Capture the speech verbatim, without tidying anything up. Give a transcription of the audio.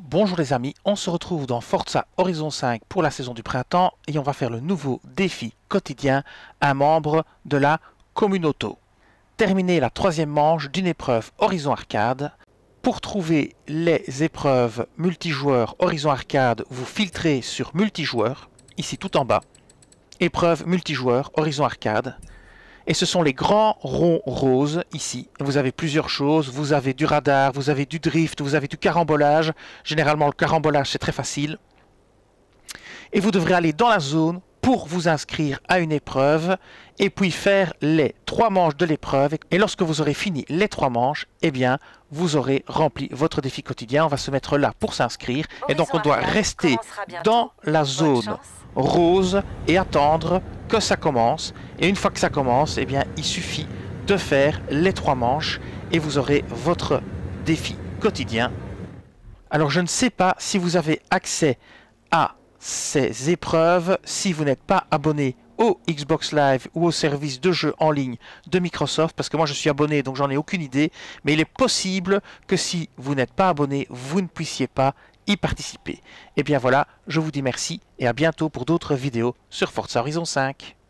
Bonjour les amis, on se retrouve dans Forza Horizon cinq pour la saison du printemps et on va faire le nouveau défi quotidien, un membre de la communauté. Terminer la troisième manche d'une épreuve Horizon Arcade. Pour trouver les épreuves multijoueurs Horizon Arcade, vous filtrez sur multijoueur, ici tout en bas. Épreuve multijoueur Horizon Arcade. Et ce sont les grands ronds roses ici. Vous avez plusieurs choses. Vous avez du radar, vous avez du drift, vous avez du carambolage. Généralement, le carambolage, c'est très facile. Et vous devrez aller dans la zone pour vous inscrire à une épreuve et puis faire les trois manches de l'épreuve. Et lorsque vous aurez fini les trois manches, eh bien, vous aurez rempli votre défi quotidien. On va se mettre là pour s'inscrire. Et donc, on doit rester dans la zone rose et attendre que ça commence. Et une fois que ça commence, eh bien, il suffit de faire les trois manches et vous aurez votre défi quotidien. Alors, je ne sais pas si vous avez accès à ces épreuves si vous n'êtes pas abonné au Xbox Live ou au service de jeux en ligne de Microsoft, parce que moi je suis abonné donc j'en ai aucune idée, mais il est possible que si vous n'êtes pas abonné, vous ne puissiez pas y participer. Et bien voilà, je vous dis merci et à bientôt pour d'autres vidéos sur Forza Horizon cinq.